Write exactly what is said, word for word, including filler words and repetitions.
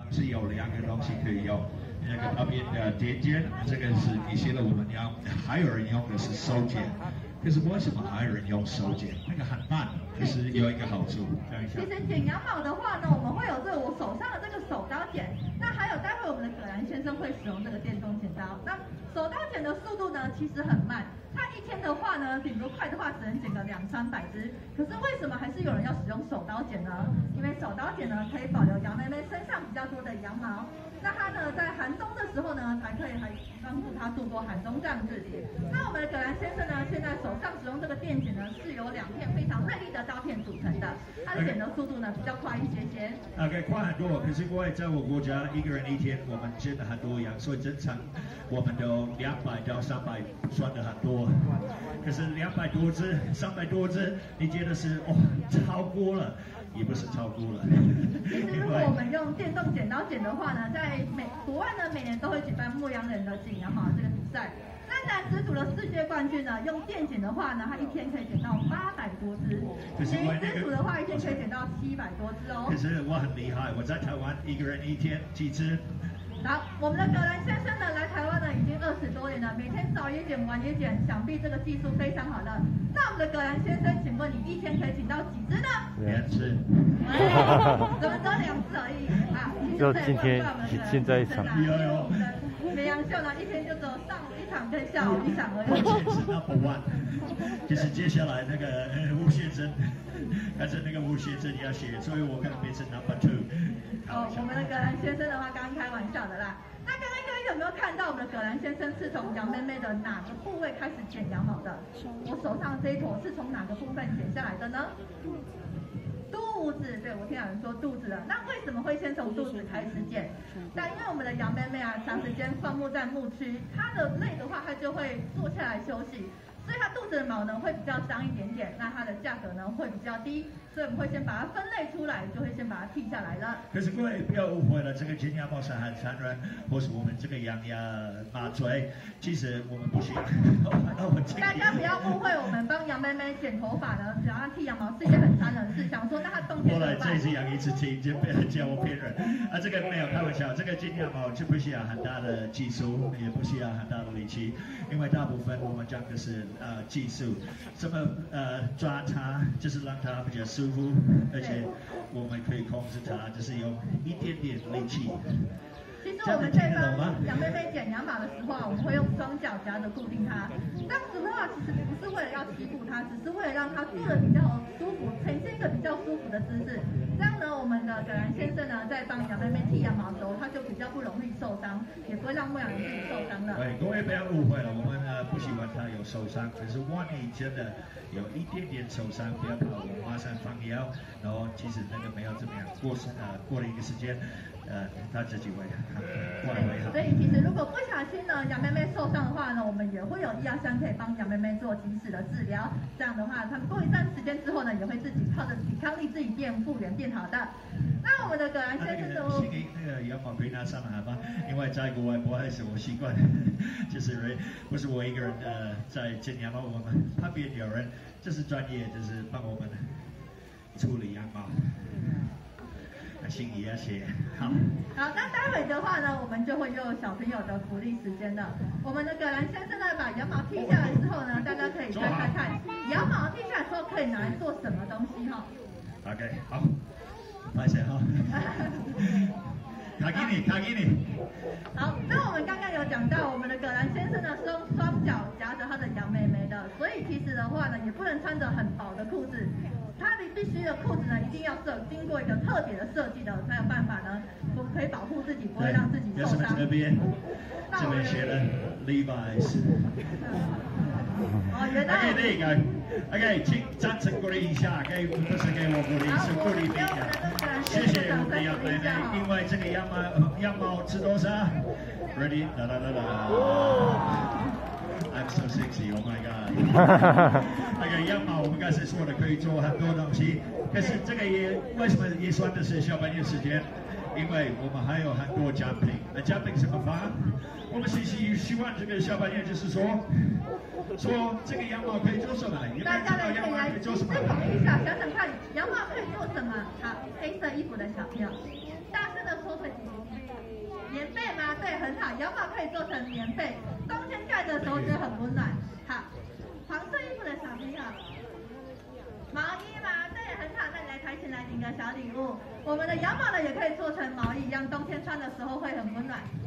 只有两个东西可以用。那个那边的点剪，这个是一些的我们要，还有人用的是手剪。可是为什么还有人用手剪？那个很慢，可是有一个好处。 其实剪羊毛的话呢，我们会有这个我手上的这个手刀剪，那还有待会我们的葛兰先生会使用这个电动剪刀。那手刀剪的速度呢，其实很慢，他一天的话呢，比如快的话只能剪个两三百只。可是为什么还是有人要使用手刀剪呢？因为手刀剪呢可以保留羊妹妹身上比较多的羊毛，那它呢在寒冬的时候呢，才可以还帮助它度过寒冬这样子。那我们的葛兰先生呢，现在手上使用这个电剪呢，是由两片非常锐利的刀片组成的，它的剪的速度呢比较快一些些。 OK， 快很多。可是因为在我国家，一个人一天我们剪了很多羊，所以正常我们都两百到三百算的很多。可是两百多只、三百多只，你觉得是哦超过了？也不是超过了。 其实如果我们用电动剪刀剪的话呢，在美国外呢每年都会举办牧羊人的剪羊毛这个比赛。那男子组的世界冠军呢，用电剪的话呢，他一天可以剪到八百多只；女子组的话，一天可以剪到七百多只哦。 可是我很厉害，我在台湾一个人一天几只？ 好，我们的葛兰先生呢，来台湾呢已经二十多年了，每天早也剪，晚也剪，想必这个技术非常好了。那我们的葛兰先生，请问你一天可以剪到几只呢？ 两只。 怎么只有两只而已啊？ 就今天现在一场。 有有。 绵羊秀呢，一天就只有上午一场跟下午一场而已。 目前是 number one， 就是接下来那个吴先生，但是那个吴先生要写，所以我可能变成 number two。 哦，我们的葛兰先生的话，刚刚开玩笑的啦。那刚刚各位有没有看到我们的葛兰先生是从羊妹妹的哪个部位开始剪羊毛的？我手上这一坨是从哪个部分剪下来的呢？肚子，对，我听有人说肚子了。那为什么会先从肚子开始剪？那因为我们的羊妹妹啊，长时间放牧在牧区，它的累的话，它就会坐下来休息，所以它肚子的毛呢会比较脏一点点，那它的价格呢会比较低，所以我们会先把它分类出来，就会先把它剔下来了。 可是各位不要误会了，这个剪羊毛是很残忍，或是我们这个羊呀麻醉，其实我们不行。 大家不要误会，我们帮羊妹妹剪头发呢，只要她剃羊毛是一件很残忍的事，想说那她冬天后来这只羊一直剃，就被人叫我骗人。啊，这个没有开玩笑，这个剪羊毛就不需要很大的技术，也不需要很大的力气，因为大部分我们讲的是呃技术，怎么呃抓它，就是让它比较舒服，而且我们可以控制它，就是用一点点力气。 其实我们在帮羊妹妹剪羊毛的时候啊，我们会用双脚夹着固定它。这样子的话，其实不是为了要欺负它，只是为了让它坐得比较舒服，呈现一个比较舒服的姿势。这样呢，我们的葛兰先生呢，在帮羊妹妹剃羊毛的时候，他就比较不容易受伤，也不会让牧羊人自己受伤了。 对，各位不要误会了，我们呢不喜欢他有受伤，可是万一真的有一点点受伤，不要怕，我马上放药，然后其实那个没有怎么样，过呃过了一个时间。呃，他自己会过来会好。 所以其实如果不小心呢，羊妹妹受伤的话呢，我们也会有医药箱可以帮羊妹妹做及时的治疗。这样的话，他们过一段时间之后呢，也会自己靠着抵抗力自己变复原变好的。那我们的葛兰先生都， 那个那个羊毛可以拿上来吗？因为在国外不好意思，我习惯就是不是我一个人呃在剪羊毛，我们旁边有人就是专业，就是帮我们处理羊毛。心仪要写好。 好，那待会的话呢，我们就会有小朋友的福利时间了。我们的葛兰先生呢，把羊毛剃下来之后呢，大家可以猜猜看，羊毛剃下来之后可以拿来做什么东西哈 ？OK， 好，拍谁哈？卡给你，卡给你。 好，那我们刚刚有讲到，我们的葛兰先生呢是用双脚夹着他的羊妹妹的，所以其实的话呢，也不能穿着很薄的裤子。它的必须的裤子呢，一定要是有经过一个特别的设计的，才有办法呢，不可以保护自己，不会让自己受伤。 这边，这边写了 Levi's。 哦，原来。 OK， 这个 ，OK， 请掌声鼓励一下，给不是给我鼓励，是鼓励别人。谢谢我们的羊妹妹，因为这个羊毛羊毛值多少 ？Ready？ 啦啦啦啦。I'm so sexy, oh my god！ 那个羊毛我们刚才说的可以做很多东西，可是这个也为什么也算的是下半年时间？因为我们还有很多奖品，那奖品怎么发？我们希希希望这个下半年就是说，说这个羊毛可以做什么？ 大家来可以来思考一下，想想看，羊毛可以做什么？好，黑色衣服的小朋友，大声的说出几句。 羊毛可以做成棉被，冬天盖的时候就很温暖。好，黄色衣服的小朋友，毛衣吗？这也很好，那你来台前来领个小礼物。我们的羊毛呢也可以做成毛衣一样，冬天穿的时候会很温暖。